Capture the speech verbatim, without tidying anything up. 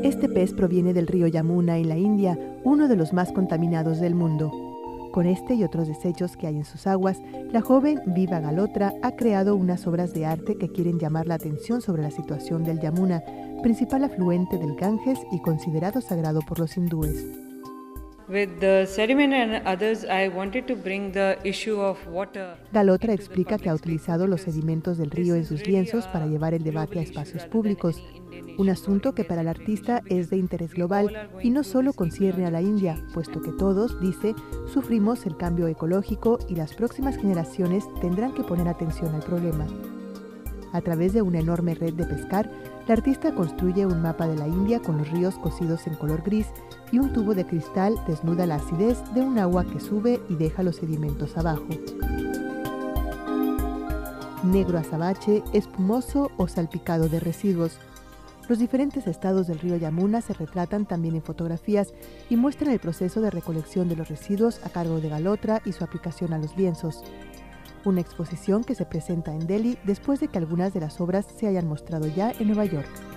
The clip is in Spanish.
Este pez proviene del río Yamuna en la India, uno de los más contaminados del mundo. Con este y otros desechos que hay en sus aguas, la joven Viva Galotra ha creado unas obras de arte que quieren llamar la atención sobre la situación del Yamuna, principal afluente del Ganges y considerado sagrado por los hindúes. Galotra explica que ha utilizado los sedimentos del río en sus lienzos para llevar el debate a espacios públicos, un asunto que para el artista es de interés global y no solo concierne a la India, puesto que todos, dice, sufrimos el cambio ecológico y las próximas generaciones tendrán que poner atención al problema. A través de una enorme red de pescar, la artista construye un mapa de la India con los ríos cosidos en color gris y un tubo de cristal desnuda la acidez de un agua que sube y deja los sedimentos abajo. Negro azabache, espumoso o salpicado de residuos. Los diferentes estados del río Yamuna se retratan también en fotografías y muestran el proceso de recolección de los residuos a cargo de Galotra y su aplicación a los lienzos. Una exposición que se presenta en Delhi después de que algunas de las obras se hayan mostrado ya en Nueva York.